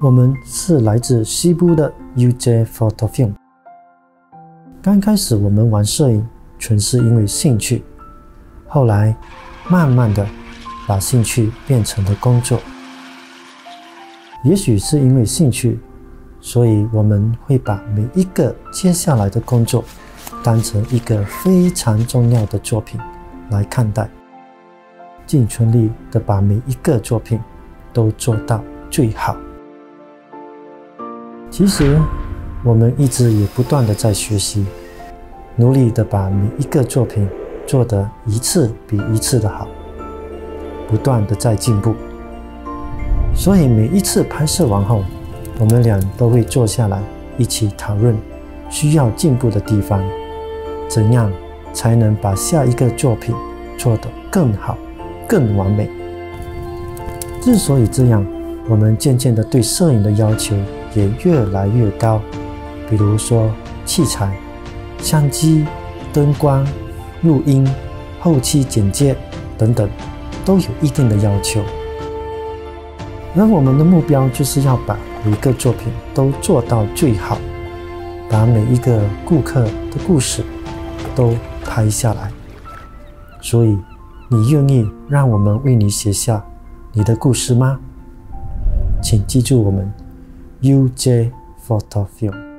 我们是来自西部的 UJ Photofilm。刚开始我们玩摄影纯是因为兴趣，后来慢慢的把兴趣变成了工作。也许是因为兴趣，所以我们会把每一个接下来的工作当成一个非常重要的作品来看待，尽全力的把每一个作品都做到最好。其实我们一直也不断的在学习，努力的把每一个作品做得一次比一次的好，不断的在进步。所以每一次拍摄完后，我们俩都会坐下来一起讨论需要进步的地方，怎样才能把下一个作品做得更好、更完美。之所以这样，我们渐渐的对摄影的要求也越来越高，比如说器材、相机、灯光、录音、后期剪接等等，都有一定的要求。而我们的目标就是要把每个作品都做到最好，把每一个顾客的故事都拍下来。所以，你愿意让我们为你写下你的故事吗？请记住我们 UJ Photofilm。